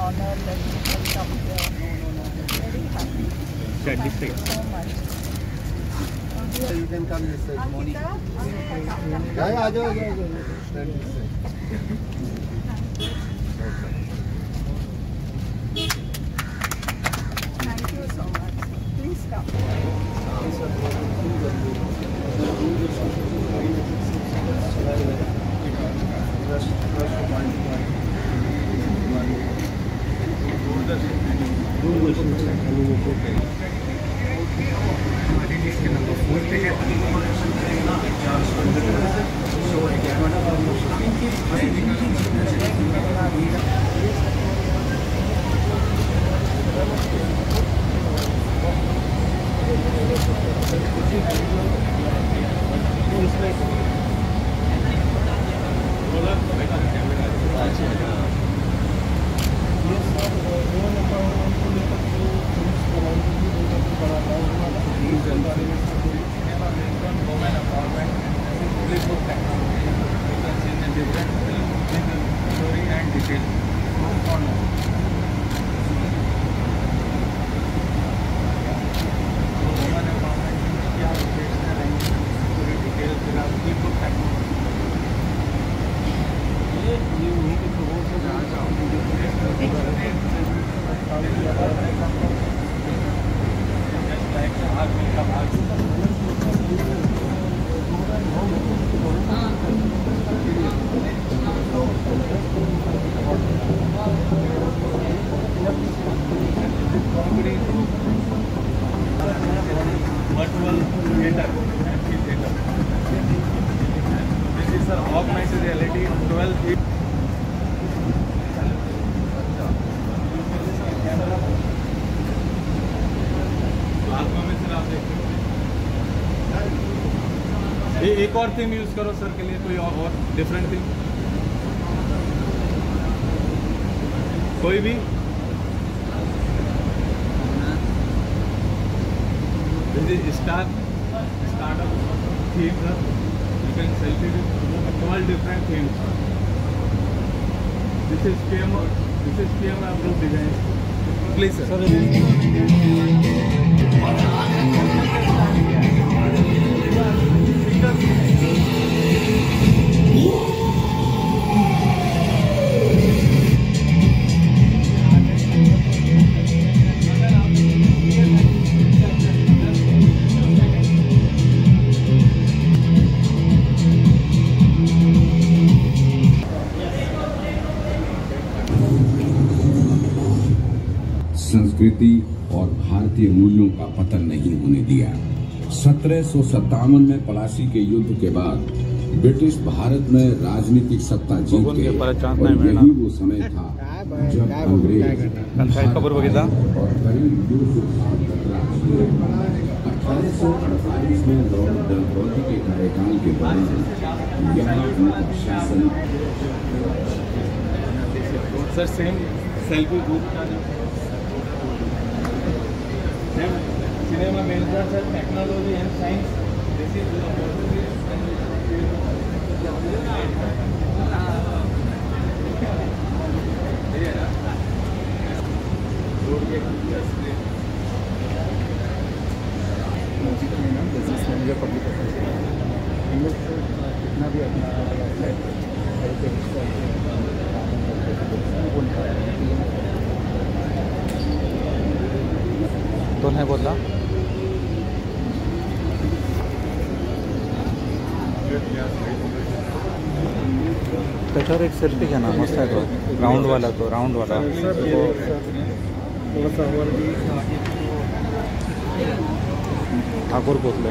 honor that you can come here. Very happy. Thank you so much. So you can come this side, morning. Yeah, go. Stand this side. Thank you so much. Please come. augmented reality 12 feet. एक और theme use करो sir के लिए, कोई और different theme कोई भी। Start up theme sir. You can selfie with 12 different themes. This is PM approved design. Please sir. संस्कृति और भारतीय मूल्यों का पतन नहीं होने दिया। 1757 में पलासी के युद्ध के बाद ब्रिटिश भारत में राजनीतिक सत्ता जीत गए और यही वो समय था जब अंग्रेज और करीब 200 साल तक राज किए। 1848 में लॉर्ड डलहौजी के कार्यकाल के बाद यहाँ उनका शासन। Sir same selfie group cinema measures and technology and science. This is कितना भी अपना तो नहीं बोला त्याच्यावर एक सेल्फी घ्या ना, मस्त आहे तो राउंड वाला ठाकूर पोचले।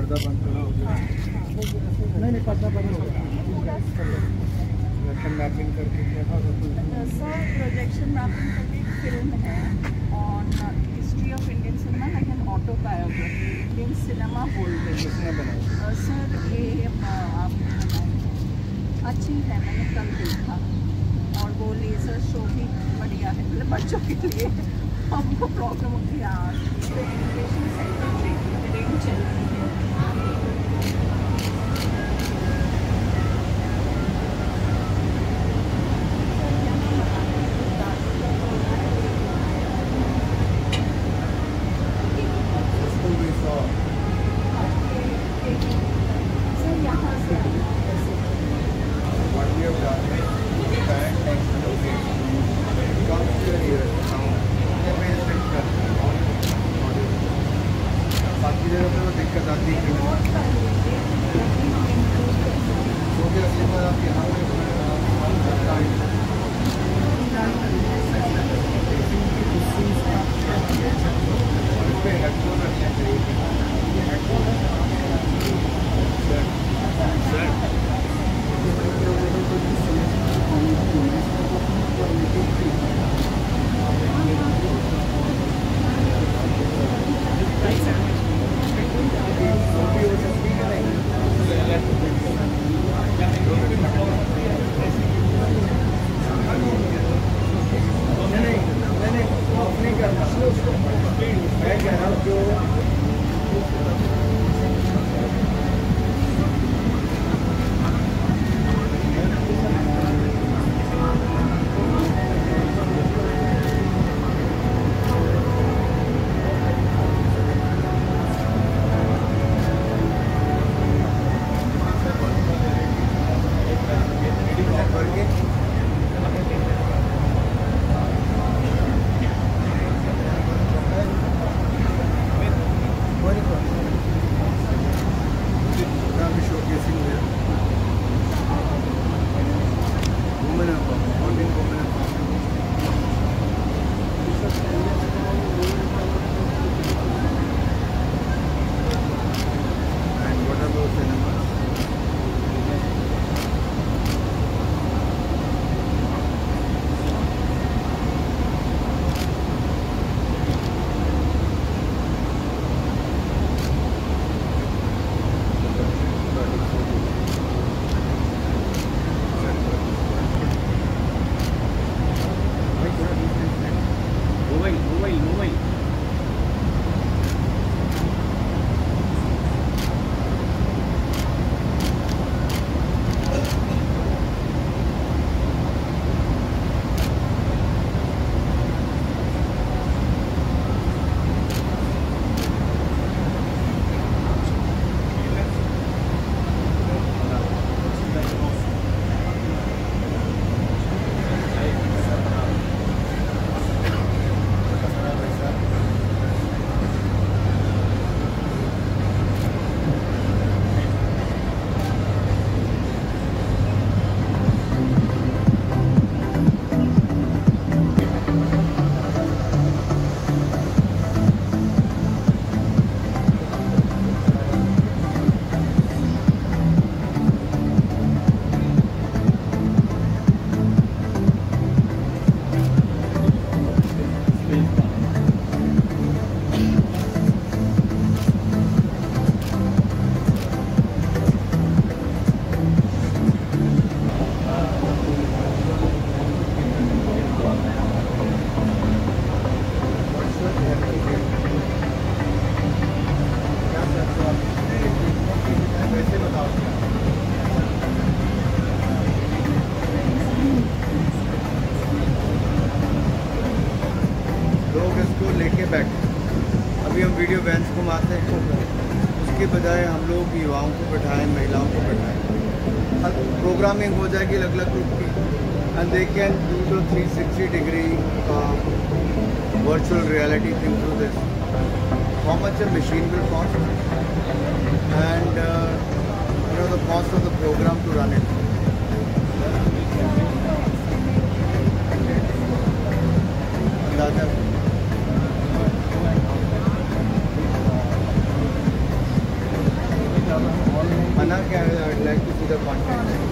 पर्दा बंद करो। नहीं पर्दा बंद हो गया। मैपिंग करके सर प्रोजेक्शन मैपिंग करके एक फिल्म है on history of Indian cinema, like an autobiography, Indian cinema बोलते हैं। किसने बनाया? सर ये आपने बनाई अच्छी है, मैंने कल देखा, और वो लेज़र शो भी बढ़िया है, मतलब बच्चों के लिए। हमको प्रॉब्लम होती है आज एजुकेशन सेंटर ट्रेनिंग चल रही है। बाकी जगह पे वो दिक्कत आती है। क्योंकि अगली बार आप यहाँ पे हेडफोन रखना चाहिए। मैं कह रहा हूँ जो वीडियो वैन्स घुमाते हैं, उसके बजाय हम लोग युवाओं को बैठाएं, महिलाओं को बैठाएं। प्रोग्रामिंग हो जाएगी अलग अलग ग्रुप की, and they can do the 360 degree virtual reality thing through this. How much a machine will cost, and the cost of the program to run it. अंदाजा to the content.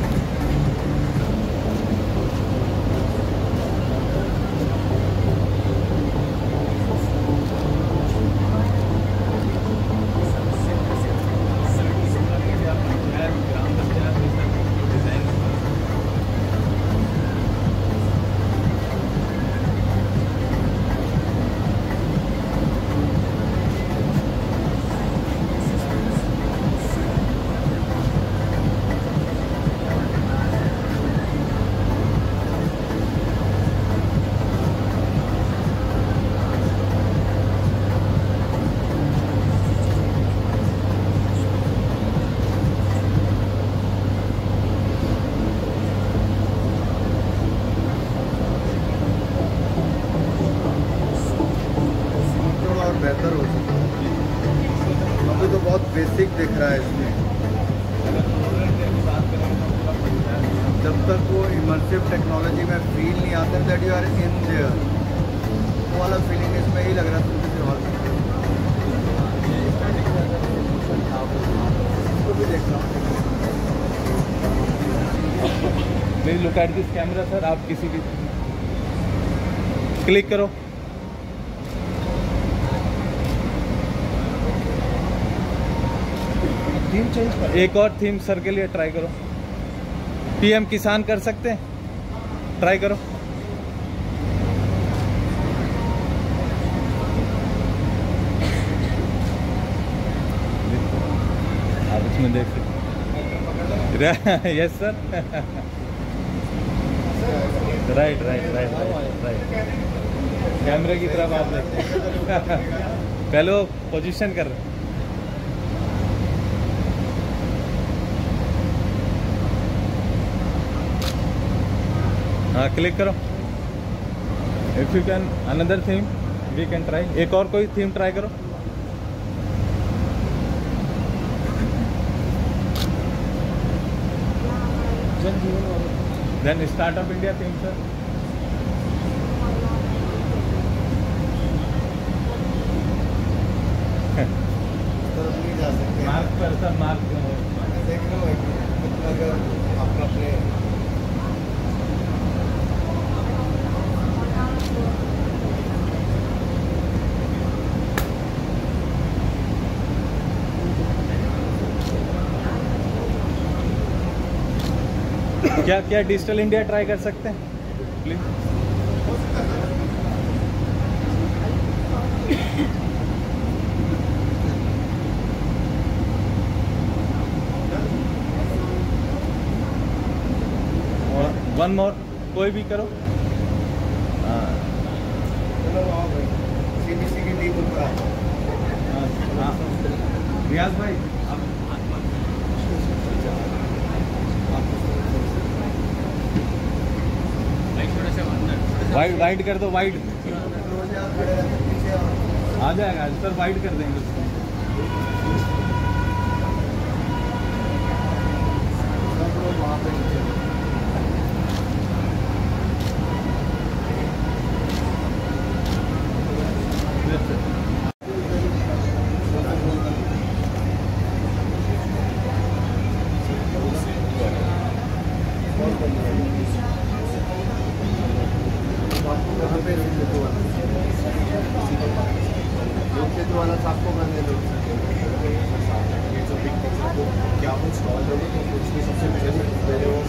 बेहतर हो सकता है। अभी तो बहुत बेसिक दिख रहा है इसमें। जब तक वो इमर्सिव टेक्नोलॉजी में फील नहीं आता that you are in there, वो वाला फीलिंग इसमें ही लग रहा था मुझे। और इसको भी देख रहा हूँ। Please look at this camera sir. आप किसी भी क्लिक करो। थीम चेंज करो। एक और थीम सर के लिए ट्राई करो। पीएम किसान कर सकते हैं, ट्राई करो। आप इसमें देख सकते। Yes sir. Right right right right. कैमरे की तरफ आप देखते। पहले वो पोजीशन कर रहे हैं। हाँ क्लिक करो। If you can another theme we can try. एक और कोई थीम ट्राई करो। Then start of India theme sir. Mark पर सर, मार्क देख लो अगर आपका अपने क्या क्या डिजिटल इंडिया ट्राई कर सकते हैं प्लीज। वन मोर कोई भी करो। हाँ CBC की टीम ऊपर आओ। हाँ रियाज भाई वाइड वाइड कर दो। वाइड आ जाएगा सर, वाइड कर देंगे उसको। वहाँ पे वाला आपको करने दो। क्या आप इंस्टॉल करोगे तो उसमें सबसे पहले वो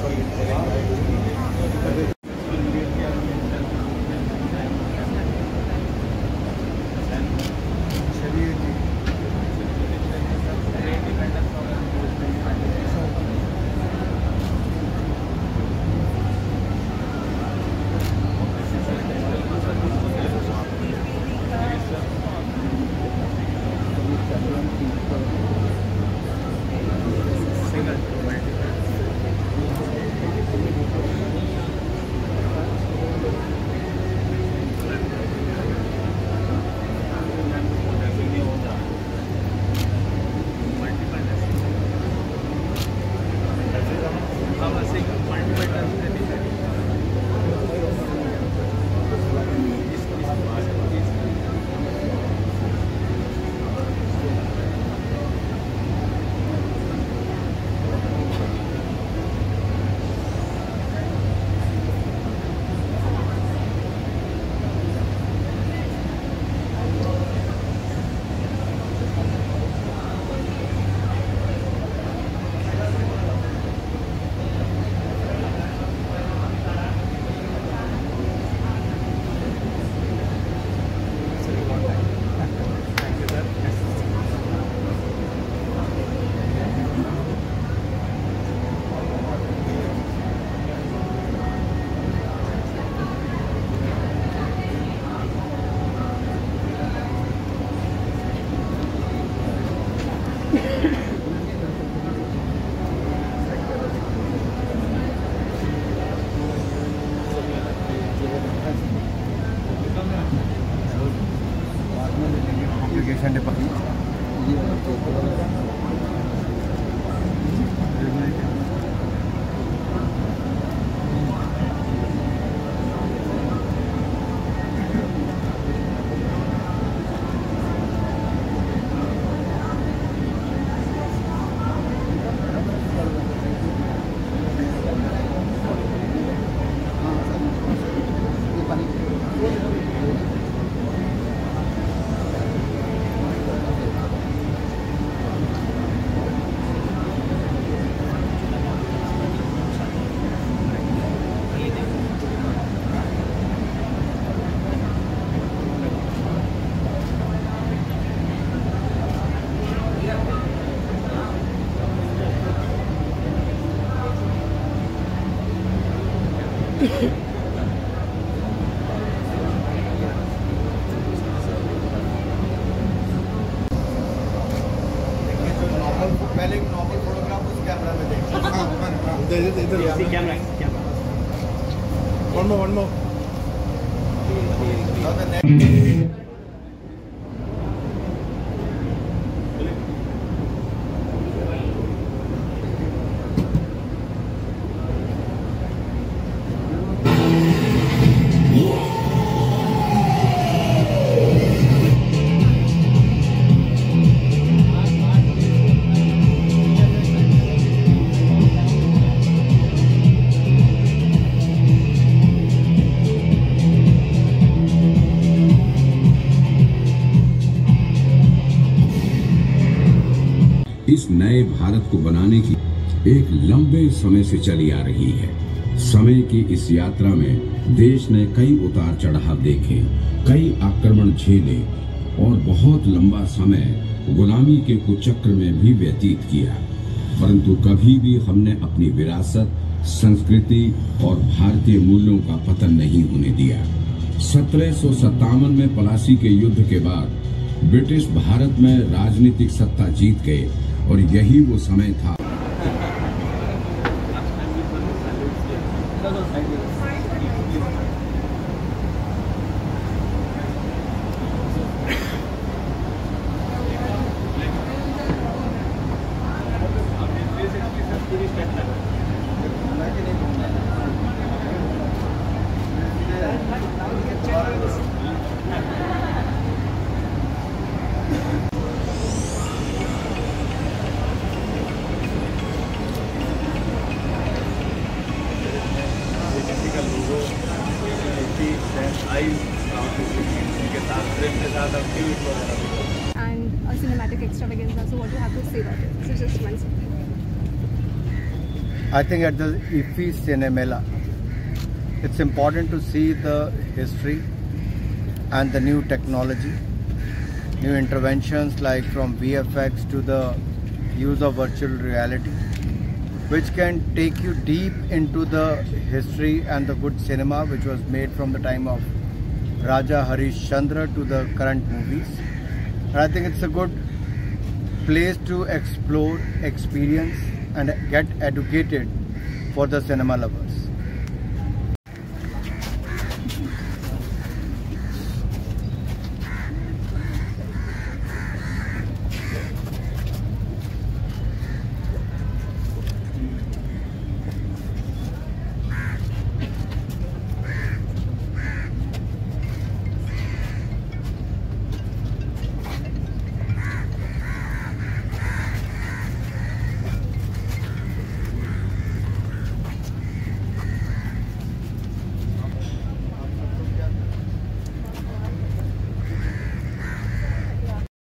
पहले एक नॉर्मल फोटोग्राफ उस कैमरा में देखते इधर कैमरा वन मोर इस नए भारत को बनाने की एक लंबे समय से चली आ रही है। समय की इस यात्रा में देश ने कई उतार चढ़ाव देखे, कई आक्रमण झेले और बहुत लंबा समय गुलामी के कुचक्र में भी व्यतीत किया, परंतु कभी भी हमने अपनी विरासत, संस्कृति और भारतीय मूल्यों का पतन नहीं होने दिया। 1757 में पलासी के युद्ध के बाद ब्रिटिश भारत में राजनीतिक सत्ता जीत गए और यही वो समय था। And a cinematic extravaganza. So what do you have to say about it? So just one second. I think at the IFFI Cinemela, it's important to see the history and the new technology, new interventions like from VFX to the use of virtual reality, which can take you deep into the history and the good cinema which was made from the time of Raja Harish Chandra to the current movies. And I think it's a good place to explore, experience and get educated for the cinema lover.